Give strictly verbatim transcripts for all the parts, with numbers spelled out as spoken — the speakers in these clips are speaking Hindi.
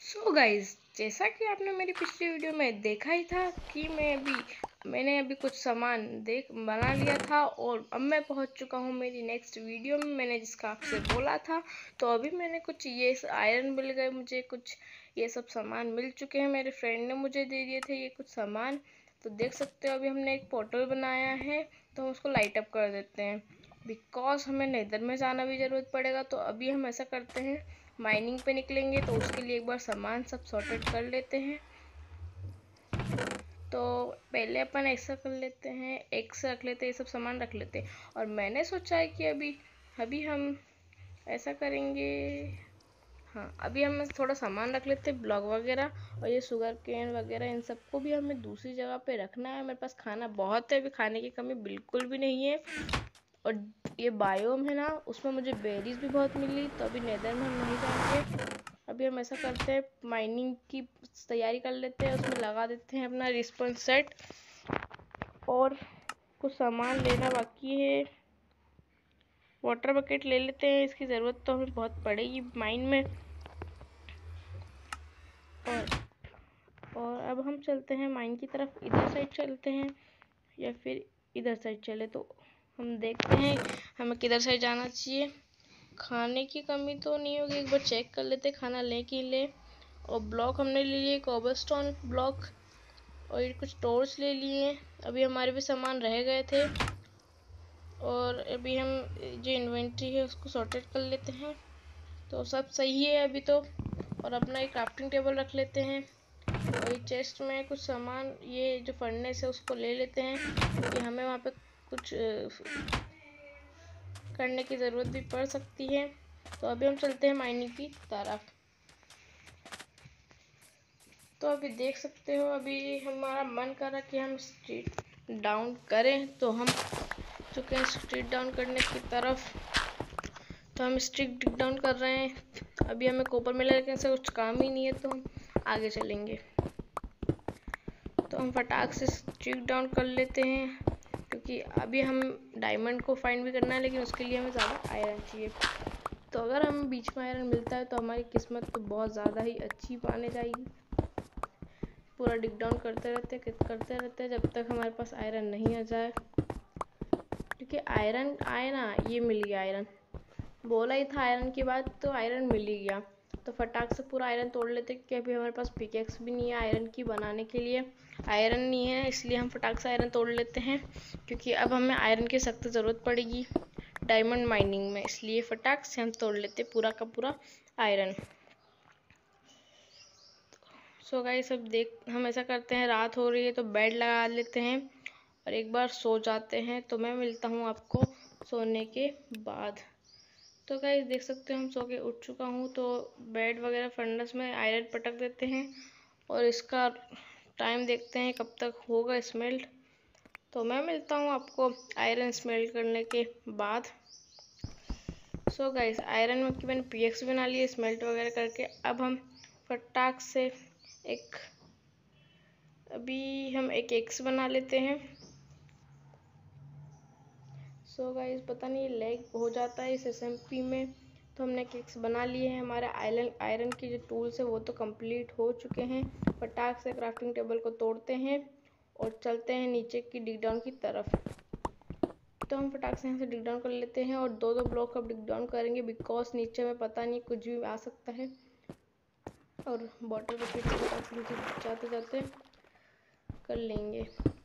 सो गाइज, जैसा कि आपने मेरी पिछली वीडियो में देखा ही था कि मैं अभी मैंने अभी कुछ सामान देख बना लिया था और अब मैं पहुंच चुका हूं मेरी नेक्स्ट वीडियो में। मैंने जिसका आपसे बोला था, तो अभी मैंने कुछ ये आयरन मिल गए मुझे, कुछ ये सब सामान मिल चुके हैं। मेरे फ्रेंड ने मुझे दे दिए थे ये कुछ सामान। तो देख सकते हो अभी हमने एक पोर्टल बनाया है, तो हम उसको लाइट अप कर देते हैं बिकॉज हमें नेदर में जाना भी ज़रूरत पड़ेगा। तो अभी हम ऐसा करते हैं, माइनिंग पे निकलेंगे, तो उसके लिए एक बार सामान सब सॉर्टेड कर लेते हैं। तो पहले अपन ऐसा कर लेते हैं, एक्स रख लेते हैं, ये सब सामान रख लेते हैं। और मैंने सोचा है कि अभी अभी हम ऐसा करेंगे, हाँ अभी हम थोड़ा सामान रख लेते हैं, ब्लॉक वगैरह और ये शुगर केन वगैरह, इन सबको भी हमें दूसरी जगह पे रखना है। मेरे पास खाना बहुत है, अभी खाने की कमी बिल्कुल भी नहीं है। और ये बायोम है ना, उसमें मुझे बेरीज भी बहुत मिली, तो अभी नेदर में हम नहीं जाएंगे। अभी हम ऐसा करते हैं, माइनिंग की तैयारी कर लेते हैं, उसमें लगा देते हैं अपना रिस्पॉन्स सेट और कुछ सामान लेना बाकी है। वाटर बकेट ले लेते हैं, इसकी ज़रूरत तो हमें बहुत पड़ेगी माइन में। और और अब हम चलते हैं माइन की तरफ, इधर साइड चलते हैं या फिर इधर साइड चले, तो हम देखते हैं हमें किधर साइड जाना चाहिए। खाने की कमी तो नहीं होगी, एक बार चेक कर लेते खाना ले कि ले। और ब्लॉक हमने ले लिए, कोबलस्टोन ब्लॉक, और ये कुछ टॉर्च ले लिए। अभी हमारे भी सामान रह गए थे, और अभी हम जो इन्वेंट्री है उसको सॉर्टेड कर लेते हैं। तो सब सही है अभी तो। और अपना एक क्राफ्टिंग टेबल रख लेते हैं, और ये चेस्ट में कुछ सामान, ये जो फर्नेस है उसको ले लेते हैं कि हमें वहाँ पे कुछ करने की ज़रूरत भी पड़ सकती है। तो अभी हम चलते हैं माइनिंग की तरफ। तो अभी देख सकते हो अभी हमारा मन कर रहा कि हम स्ट्रीट डाउन करें, तो हम चुके हैं स्ट्रीट डाउन करने की तरफ। तो हम स्ट्रीट डाउन कर रहे हैं। अभी हमें कॉपर मिला, लेकिन ऐसा कुछ काम ही नहीं है, तो हम आगे चलेंगे। तो हम फटाक से स्ट्रीट डाउन कर लेते हैं, क्योंकि अभी हम डायमंड को फाइंड भी करना है, लेकिन उसके लिए हमें ज़्यादा आयरन चाहिए। तो अगर हमें बीच में आयरन मिलता है तो हमारी किस्मत तो बहुत ज़्यादा ही अच्छी माने जाएगी। पूरा डिग डाउन करते रहते करते रहते जब तक हमारे पास आयरन नहीं आ जाए, क्योंकि आयरन आए ना, ये मिल गया आयरन, बोला ही था आयरन की बात, तो आयरन मिल ही गया। तो फटाक से पूरा आयरन तोड़ लेते, क्योंकि अभी हमारे पास पिकेक्स भी नहीं है आयरन की बनाने के लिए, आयरन नहीं है, इसलिए हम फटाक से आयरन तोड़ लेते हैं, क्योंकि अब हमें आयरन की सख्त ज़रूरत पड़ेगी डायमंड माइनिंग में, इसलिए फटाक से हम तोड़ लेते पूरा का पूरा आयरन। सो गाइस, सब देख हम ऐसा करते हैं, रात हो रही है तो बेड लगा लेते हैं और एक बार सो जाते हैं। तो मैं मिलता हूँ आपको सोने के बाद। तो गाइस देख सकते हो हम सो के उठ चुका हूँ। तो बेड वगैरह फर्नेस में आयरन पटक देते हैं और इसका टाइम देखते हैं कब तक होगा स्मेल्ट। तो मैं मिलता हूँ आपको आयरन स्मेल्ट करने के बाद। सो गाइस, आयरन में कि मैंने पीएक्स बना लिए स्मेल्ट वगैरह करके। अब हम फटाक से एक अभी हम एक एक्स बना लेते हैं। सो गाइस, पता नहीं लैग हो जाता है इस एसएमपी में, तो हमने एक एक्स बना लिए हैं। हमारे आयरन आयरन के जो टूल्स है वो तो कंप्लीट हो चुके हैं। फटाक से क्राफ्टिंग टेबल को तोड़ते हैं और चलते हैं नीचे की डिग डाउन की तरफ। तो हम फटाक से यहाँ से डिग डाउन कर लेते हैं और दो दो ब्लॉक अब डिग डाउन करेंगे, बिकॉज नीचे में पता नहीं कुछ भी आ सकता है। और बॉटल बकेट से फटाक से नीचे जाते जाते कर लेंगे।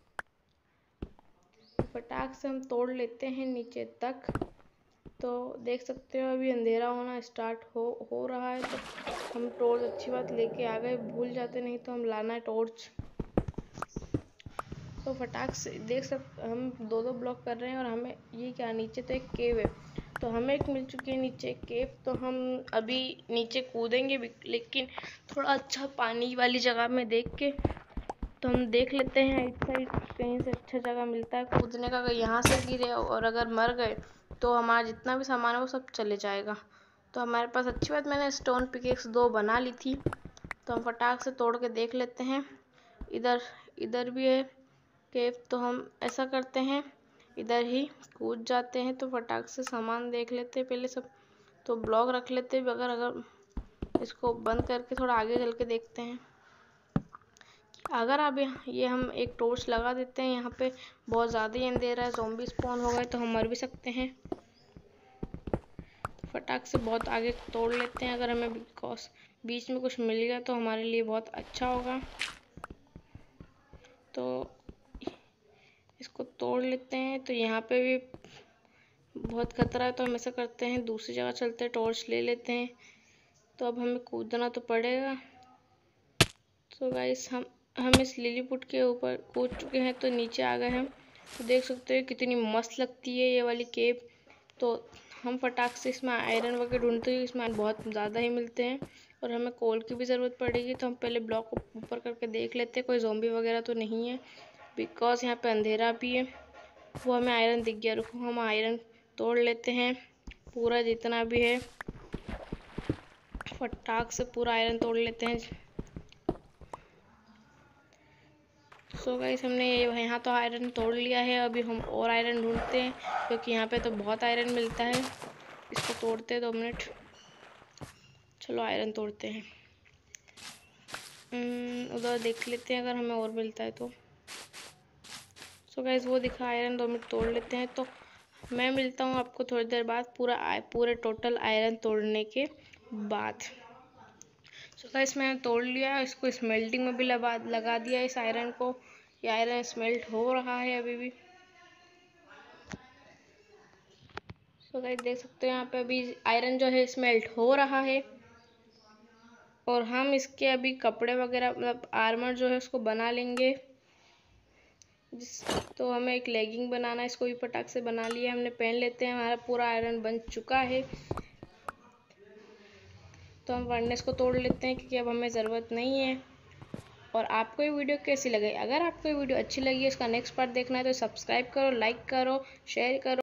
फटाक से हम तोड़ लेते हैं नीचे तक। तो देख सकते हो अभी अंधेरा होना स्टार्ट हो हो रहा है, तो हम टॉर्च अच्छी बात लेके आ गए, भूल जाते नहीं तो हम लाना है टॉर्च। तो फटाक से देख सकते हम दो दो ब्लॉक कर रहे हैं, और हमें ये क्या, नीचे तो एक केव है, तो हमें एक मिल चुकी है नीचे केव। तो हम अभी नीचे कूदेंगे, लेकिन थोड़ा अच्छा पानी वाली जगह में देख के। तो हम देख लेते हैं इस साइड कहीं से अच्छा जगह मिलता है कूदने का। अगर यहाँ से गिरे और अगर मर गए तो हमारा जितना भी सामान है वो सब चले जाएगा। तो हमारे पास अच्छी बात, मैंने स्टोन पिकेक्स दो बना ली थी, तो हम फटाक से तोड़ के देख लेते हैं। इधर इधर भी है केव, तो हम ऐसा करते हैं इधर ही कूद जाते हैं। तो फटाक से सामान देख लेते हैं पहले सब। तो ब्लॉक रख लेते हैं, अगर अगर इसको बंद करके थोड़ा आगे चल के देखते हैं। अगर अब ये हम एक टॉर्च लगा देते हैं, यहाँ पे बहुत ज़्यादा ही अंधेरा है, ज़ॉम्बी स्पॉन हो गए तो हम मर भी सकते हैं। तो फटाक से बहुत आगे तोड़ लेते हैं। अगर हमें बिकॉज बीच में कुछ मिल गया तो हमारे लिए बहुत अच्छा होगा। तो इसको तोड़ लेते हैं। तो यहाँ पे भी बहुत खतरा है, तो हम ऐसा करते हैं दूसरी जगह चलते हैं, टॉर्च ले लेते हैं। तो अब हमें कूदना तो पड़ेगा। तो गाइस हम हम इस लिलीपुट के ऊपर कूद चुके हैं, तो नीचे आ गए हम। तो देख सकते हो कितनी मस्त लगती है ये वाली केव। तो हम फटाक से इसमें आयरन वगैरह ढूंढते हैं, इसमें बहुत ज़्यादा ही मिलते हैं और हमें कोल की भी ज़रूरत पड़ेगी। तो हम पहले ब्लॉक को ऊपर करके देख लेते हैं कोई ज़ॉम्बी वगैरह तो नहीं है, बिकॉज यहाँ पे अंधेरा भी है। वो हमें आयरन दिख गया, रुको हम आयरन तोड़ लेते हैं पूरा जितना भी है। फटाक से पूरा आयरन तोड़ लेते हैं। सो गाइस हमने यहाँ तो आयरन तोड़ लिया है। अभी हम और आयरन ढूंढते हैं, क्योंकि यहाँ पे तो बहुत आयरन मिलता है। इसको तोड़ते हैं, दो मिनट। चलो आयरन तोड़ते हैं। उधर देख लेते हैं अगर हमें और मिलता है तो। सो गाइस वो दिखा आयरन, दो मिनट तोड़ लेते हैं। तो मैं मिलता हूँ आपको थोड़ी देर बाद पूरा पूरे टोटल आयरन तोड़ने के बाद। सो गाइस मैंने तोड़ लिया, इसको स्मेल्टिंग में भी लगा लगा दिया इस आयरन को। ये आयरन स्मेल्ट हो रहा है अभी भी। सो गाइस देख सकते हो यहाँ पे अभी आयरन जो है स्मेल्ट हो रहा है। और हम इसके अभी कपड़े वगैरह मतलब आर्मर जो है उसको बना लेंगे। जिस तो हमें एक लेगिंग बनाना है, इसको भी फटाक से बना लिया हमने, पहन लेते हैं। हमारा पूरा आयरन बन चुका है। तो हम फर्नेस को तोड़ लेते हैं, क्योंकि अब हमें ज़रूरत नहीं है। और आपको ये वीडियो कैसी लगी? अगर आपको ये वीडियो अच्छी लगी है, इसका नेक्स्ट पार्ट देखना है तो सब्सक्राइब करो, लाइक करो, शेयर करो।